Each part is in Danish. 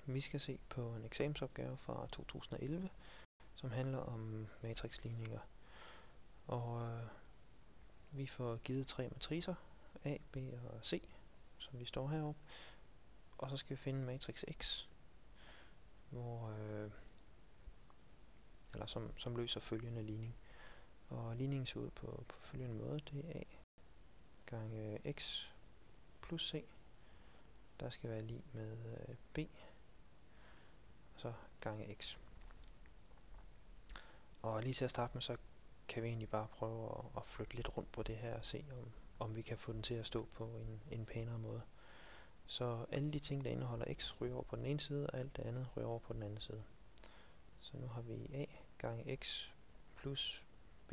Vi skal se på en eksamensopgave fra 2011, som handler om matrixligninger. Og vi får givet 3 matricer, A, B og C, som de står heroppe. Og så skal vi finde matrix X, hvor, som løser følgende ligning. Og ligningen ser ud på følgende måde. Det er A gange X plus C. Der skal være lig med B, og så gange X. Og lige til at starte med, så kan vi egentlig bare prøve at flytte lidt rundt på det her og se, om vi kan få den til at stå på en pænere måde. Så alle de ting, der indeholder x, ryger over på den ene side, og alt det andet ryger over på den anden side. Så nu har vi a gange x plus b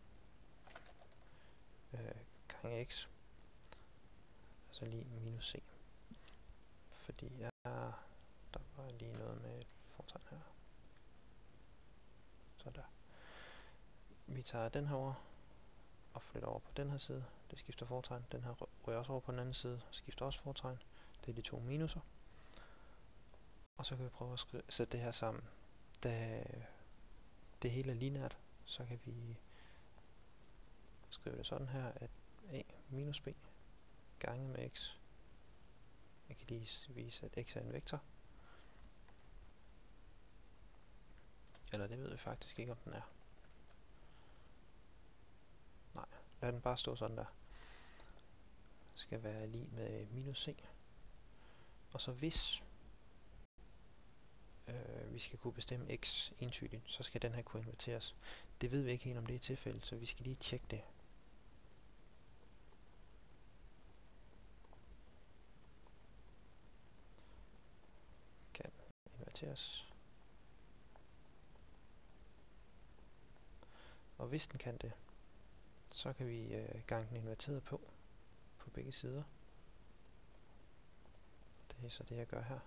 gange x, altså lige minus c. Fordi der var lige noget med et fortegn her. Så der. Vi tager den her over og flytter over på den her side. Det skifter fortegn. Den her ryger også over på den anden side og skifter også fortegn. Det er de to minuser. Og så kan vi prøve at sætte det her sammen. Da det hele er lineært, så kan vi skrive det sådan her, at a minus b gange med x. Jeg kan lige vise, at x er en vektor. Eller det ved vi faktisk ikke, om den er. Nej, lad den bare stå sådan der. Skal være lig med minus c. Og så hvis vi skal kunne bestemme x entydigt, så skal den her kunne inverteres. Det ved vi ikke helt, om det er tilfældet, så vi skal lige tjekke det. Kan inverteres. Og hvis den kan det, så kan vi gange den inverteret på begge sider. Det er så det, jeg gør her.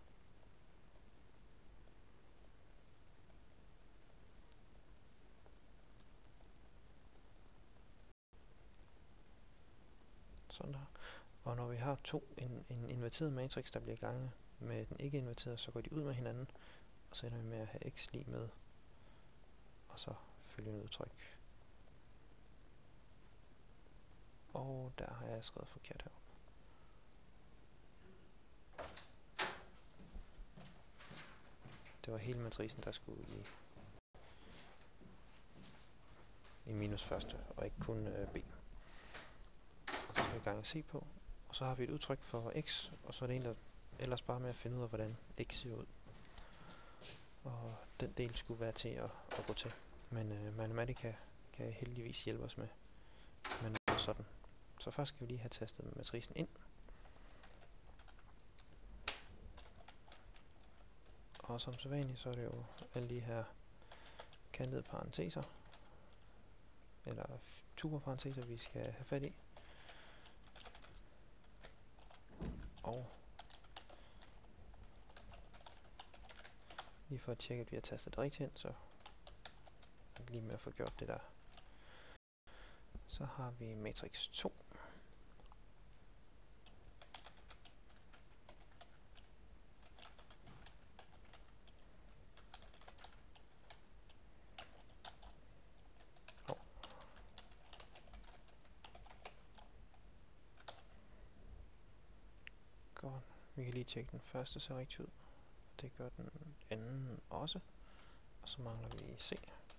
Sådan der. Og når vi har en inverteret matrix, der bliver ganget med den ikke inverterede, så går de ud med hinanden, og så ender vi med at have x lig med, og så følgende udtryk. Og der har jeg skrevet forkert heroppe. Det var hele matricen, der skulle i minus første, og ikke kun b. Og så skal vi gange c på, og så har vi et udtryk for x, og så er det egentlig ellers bare med at finde ud af, hvordan x ser ud. Og den del skulle være til at gå til. Men Matematica kan heldigvis hjælpe os med noget sådan. Så først skal vi lige have tastet matricen ind. Og som sædvanligt, så er det jo alle de her kantede parenteser, eller tuberparenteser, vi skal have fat i. Og lige for at tjekke, at vi har tastet det rigtigt ind, så lige med at få gjort det der. Så har vi matrix 2. Godt. Vi kan lige tjekke den første ser rigtig ud. Det gør den anden også. Og så mangler vi C.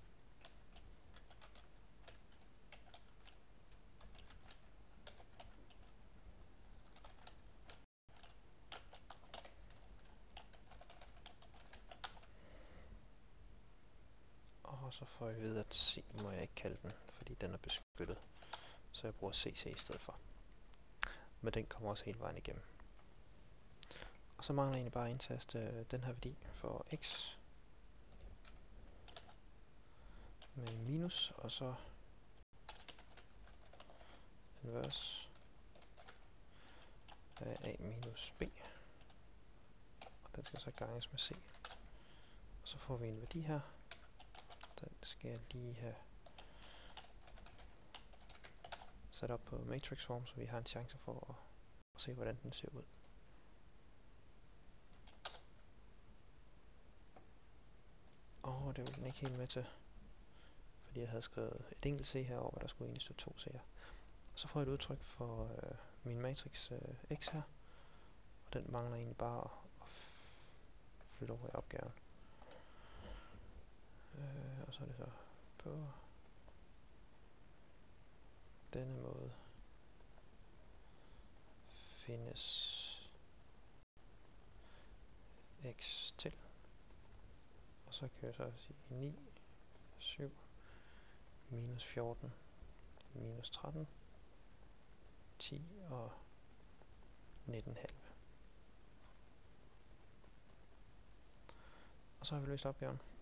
Og så får jeg ved, at C må jeg ikke kalde den, fordi den er beskyttet. Så jeg bruger CC i stedet for. Men den kommer også hele vejen igennem. Og så mangler jeg egentlig bare at indtaste den her værdi for x med minus, og så inverse af a minus b. Og den skal så ganges med c. Og så får vi en værdi her. Den skal jeg lige have sat op på matrix form, så vi har en chance for at se, hvordan den ser ud. ikke helt med til, fordi jeg havde skrevet et enkelt C herover, og der skulle egentlig stå 2 C'er. Og så får jeg et udtryk for min matrix X her, og den mangler egentlig bare at flytte over i opgaven. Og så er det så på denne måde findes x til. Og så kan jeg så sige 9, 7, minus 14, minus 13, 10 og 19,5. Og så har vi løst opgaven.